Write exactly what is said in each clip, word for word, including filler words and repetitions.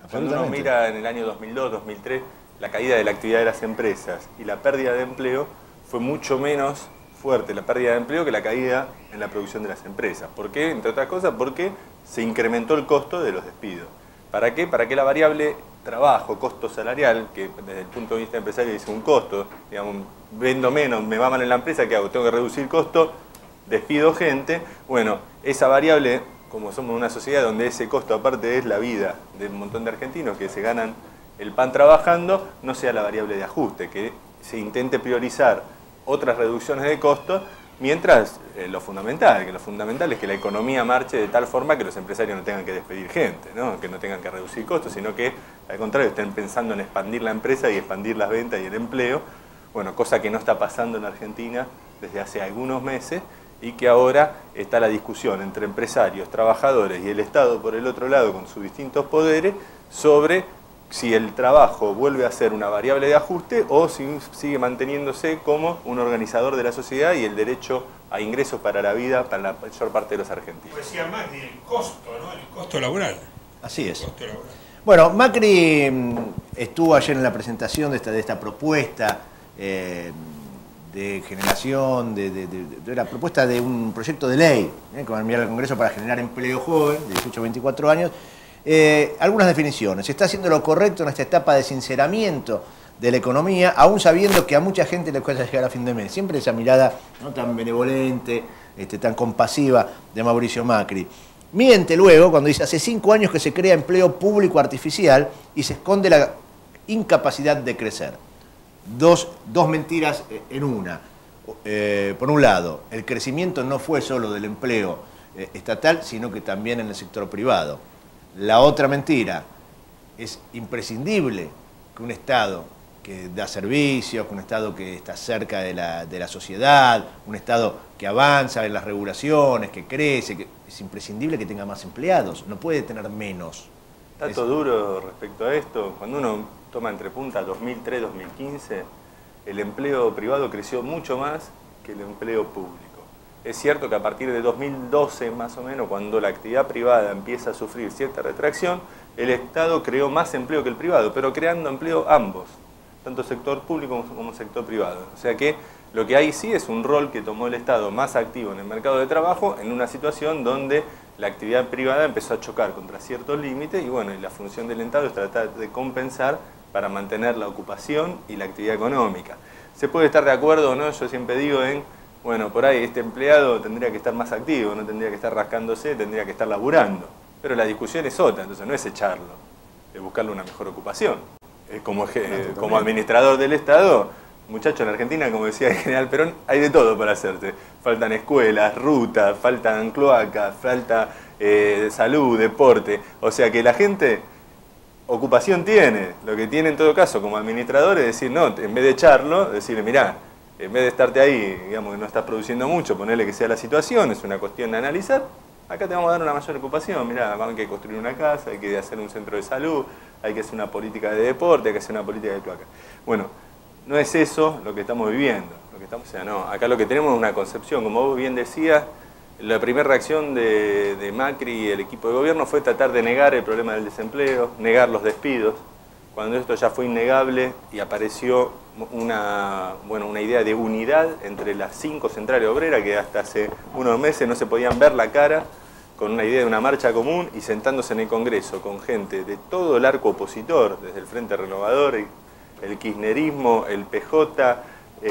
Cuando uno mira en el año dos mil dos, dos mil tres, la caída de la actividad de las empresas y la pérdida de empleo, fue mucho menos fuerte la pérdida de empleo que la caída en la producción de las empresas. ¿Por qué? Entre otras cosas, porque se incrementó el costo de los despidos. ¿Para qué? Para que la variable trabajo, costo salarial, que desde el punto de vista empresario es un costo, digamos, vendo menos, me va mal en la empresa, ¿qué hago? Tengo que reducir costo, despido gente. Bueno, esa variable, como somos una sociedad donde ese costo aparte es la vida de un montón de argentinos que se ganan el pan trabajando, no sea la variable de ajuste, que se intente priorizar otras reducciones de costos, mientras eh, lo fundamental, que lo fundamental es que la economía marche de tal forma que los empresarios no tengan que despedir gente, ¿no? Que no tengan que reducir costos, sino que al contrario estén pensando en expandir la empresa y expandir las ventas y el empleo, bueno, cosa que no está pasando en Argentina desde hace algunos meses y que ahora está la discusión entre empresarios, trabajadores y el Estado por el otro lado con sus distintos poderes sobre si el trabajo vuelve a ser una variable de ajuste o si sigue manteniéndose como un organizador de la sociedad y el derecho a ingresos para la vida para la mayor parte de los argentinos. Decía Macri, el costo, ¿no? El costo laboral. Así es. El costo laboral. Bueno, Macri estuvo ayer en la presentación de esta, de esta propuesta eh, de generación, de, de, de, de la propuesta de un proyecto de ley eh, que va a enviar al Congreso para generar empleo joven, de dieciocho a veinticuatro años. Eh, algunas definiciones. Se está haciendo lo correcto en esta etapa de sinceramiento de la economía, aún sabiendo que a mucha gente le cuesta llegar a fin de mes. Siempre esa mirada no tan benevolente, este, tan compasiva de Mauricio Macri. Miente luego cuando dice hace cinco años que se crea empleo público artificial y se esconde la incapacidad de crecer. Dos, dos mentiras en una. Eh, por un lado, el crecimiento no fue solo del empleo eh, estatal, sino que también en el sector privado. La otra mentira, es imprescindible que un Estado que da servicios, que un Estado que está cerca de la, de la sociedad, un Estado que avanza en las regulaciones, que crece, que es imprescindible que tenga más empleados, no puede tener menos. Dato es... duro respecto a esto, cuando uno toma entre punta dos mil tres a dos mil quince, el empleo privado creció mucho más que el empleo público. Es cierto que a partir de dos mil doce, más o menos, cuando la actividad privada empieza a sufrir cierta retracción, el Estado creó más empleo que el privado, pero creando empleo ambos, tanto sector público como sector privado. O sea que lo que hay sí es un rol que tomó el Estado más activo en el mercado de trabajo en una situación donde la actividad privada empezó a chocar contra ciertos límites y bueno, y la función del Estado es tratar de compensar para mantener la ocupación y la actividad económica. Se puede estar de acuerdo o no, yo siempre digo en... Bueno, por ahí este empleado tendría que estar más activo, no tendría que estar rascándose, tendría que estar laburando. Pero la discusión es otra, entonces no es echarlo, es buscarle una mejor ocupación. Eh, como, eh, como administrador del Estado, muchacho, en Argentina, como decía el general Perón, hay de todo para hacerte. Faltan escuelas, rutas, faltan cloacas, falta eh, salud, deporte. O sea que la gente ocupación tiene. Lo que tiene en todo caso como administrador es decir, no, en vez de echarlo, decirle, mirá, en vez de estarte ahí, digamos que no estás produciendo mucho, ponerle que sea la situación, es una cuestión de analizar, acá te vamos a dar una mayor ocupación, mirá, hay que construir una casa, hay que hacer un centro de salud, hay que hacer una política de deporte, hay que hacer una política de cloaca. Bueno, no es eso lo que estamos viviendo, lo que estamos, o sea, no, acá lo que tenemos es una concepción, como vos bien decías, la primera reacción de, de Macri y el equipo de gobierno fue tratar de negar el problema del desempleo, negar los despidos, cuando esto ya fue innegable y apareció una, bueno, una idea de unidad entre las cinco centrales obreras que hasta hace unos meses no se podían ver la cara, con una idea de una marcha común y sentándose en el Congreso con gente de todo el arco opositor, desde el Frente Renovador, el kirchnerismo, el P J,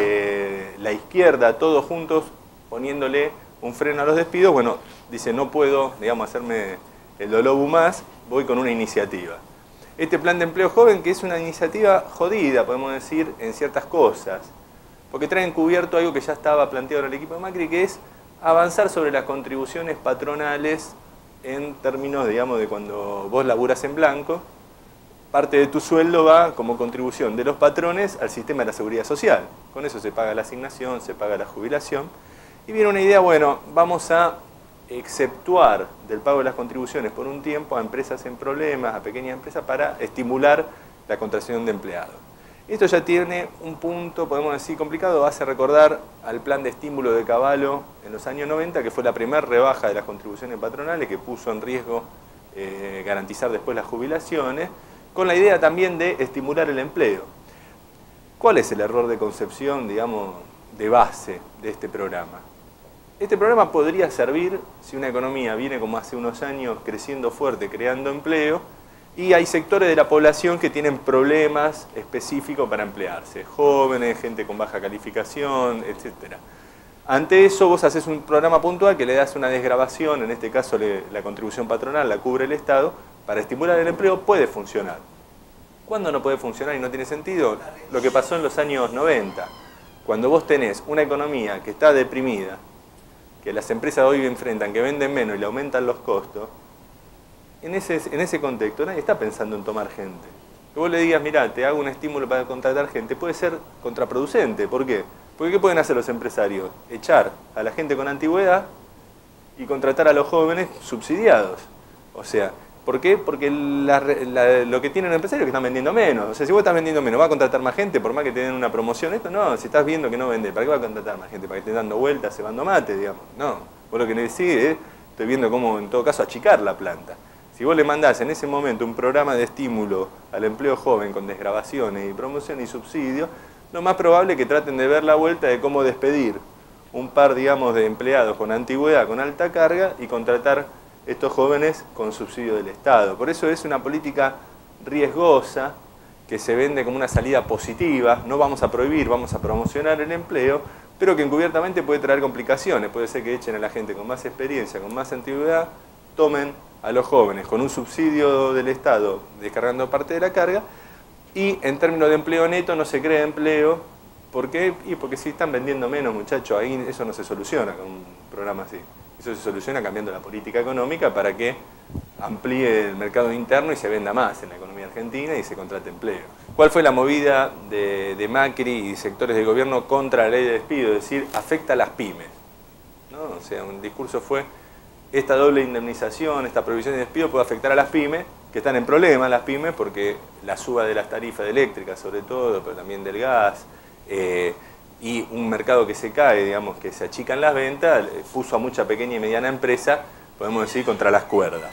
eh, la izquierda, todos juntos poniéndole un freno a los despidos. Bueno, dice, no puedo, digamos, hacerme el dolobu más, voy con una iniciativa. Este plan de empleo joven, que es una iniciativa jodida, podemos decir, en ciertas cosas, porque trae encubierto algo que ya estaba planteado en el equipo de Macri, que es avanzar sobre las contribuciones patronales en términos, digamos, de cuando vos laburas en blanco, parte de tu sueldo va como contribución de los patrones al sistema de la seguridad social. Con eso se paga la asignación, se paga la jubilación. Y viene una idea, bueno, vamos a exceptuar del pago de las contribuciones por un tiempo a empresas en problemas, a pequeñas empresas, para estimular la contratación de empleados. Esto ya tiene un punto, podemos decir, complicado, hace recordar al plan de estímulo de Cavallo en los años noventa, que fue la primera rebaja de las contribuciones patronales que puso en riesgo eh, garantizar después las jubilaciones. con la idea también de estimular el empleo. ¿Cuál es el error de concepción, digamos, de base de este programa? Este programa podría servir si una economía viene como hace unos años creciendo fuerte, creando empleo, y hay sectores de la población que tienen problemas específicos para emplearse, jóvenes, gente con baja calificación, etcétera. Ante eso vos haces un programa puntual que le das una desgravación, en este caso le, la contribución patronal la cubre el Estado, para estimular el empleo puede funcionar. ¿Cuándo no puede funcionar y no tiene sentido? Lo que pasó en los años noventa, cuando vos tenés una economía que está deprimida, que las empresas hoy enfrentan, que venden menos y le aumentan los costos, en ese, en ese contexto nadie está pensando en tomar gente. Que vos le digas, mirá, te hago un estímulo para contratar gente, puede ser contraproducente. ¿Por qué? Porque ¿qué pueden hacer los empresarios? Echar a la gente con antigüedad y contratar a los jóvenes subsidiados. O sea, ¿por qué? Porque la, la, lo que tienen los empresarios es que están vendiendo menos. O sea, si vos estás vendiendo menos, ¿va a contratar más gente por más que te den una promoción? Esto no, si estás viendo que no vende, ¿para qué va a contratar más gente? ¿Para que estés dando vueltas, cebando mate, digamos? No, vos lo que decís es, estoy viendo cómo en todo caso achicar la planta. Si vos le mandás en ese momento un programa de estímulo al empleo joven con desgravaciones y promoción y subsidio, lo más probable es que traten de ver la vuelta de cómo despedir un par, digamos, de empleados con antigüedad, con alta carga, y contratar estos jóvenes con subsidio del Estado. Por eso es una política riesgosa que se vende como una salida positiva. No vamos a prohibir, vamos a promocionar el empleo, pero que encubiertamente puede traer complicaciones. Puede ser que echen a la gente con más experiencia, con más antigüedad, tomen a los jóvenes con un subsidio del Estado descargando parte de la carga, y en términos de empleo neto no se crea empleo. ¿Por qué? Y porque si están vendiendo menos, muchachos, ahí eso no se soluciona con un programa así. Eso se soluciona cambiando la política económica para que amplíe el mercado interno y se venda más en la economía argentina y se contrate empleo. ¿Cuál fue la movida de, de Macri y sectores del gobierno contra la ley de despido? Es decir, afecta a las pymes, ¿no? O sea, un discurso fue, esta doble indemnización, esta prohibición de despido puede afectar a las pymes, que están en problemas las pymes porque la suba de las tarifas eléctricas sobre todo, pero también del gas, eh, y un mercado que se cae, digamos, que se achican las ventas, puso a mucha pequeña y mediana empresa, podemos decir, contra las cuerdas.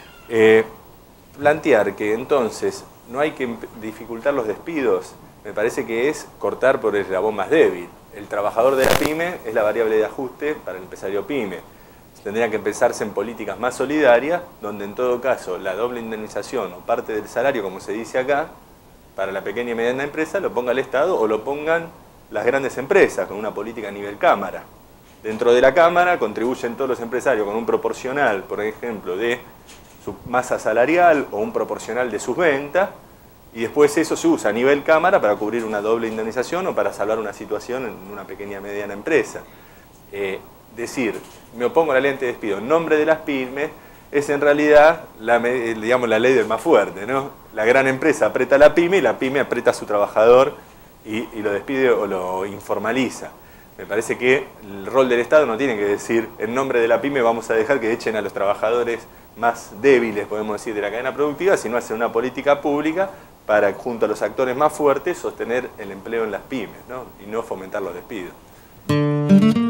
Eh, plantear que entonces no hay que dificultar los despidos, me parece que es cortar por el eslabón más débil. El trabajador de la pyme es la variable de ajuste para el empresario pyme. Tendría que pensarse en políticas más solidarias, donde en todo caso la doble indemnización o parte del salario, como se dice acá, para la pequeña y mediana empresa lo ponga el Estado o lo pongan las grandes empresas, con una política a nivel Cámara. Dentro de la Cámara contribuyen todos los empresarios con un proporcional, por ejemplo, de su masa salarial o un proporcional de sus ventas, y después eso se usa a nivel Cámara para cubrir una doble indemnización o para salvar una situación en una pequeña y mediana empresa. Eh, decir, me opongo a la ley de despido en nombre de las pymes, es en realidad la, digamos, la ley del más fuerte, ¿no? La gran empresa aprieta a la pyme y la pyme aprieta a su trabajador y, y lo despide o lo informaliza. Me parece que el rol del Estado no tiene que decir, en nombre de la pyme vamos a dejar que echen a los trabajadores más débiles, podemos decir, de la cadena productiva, sino hacer una política pública para, junto a los actores más fuertes, sostener el empleo en las pymes, ¿no? Y no fomentar los despidos.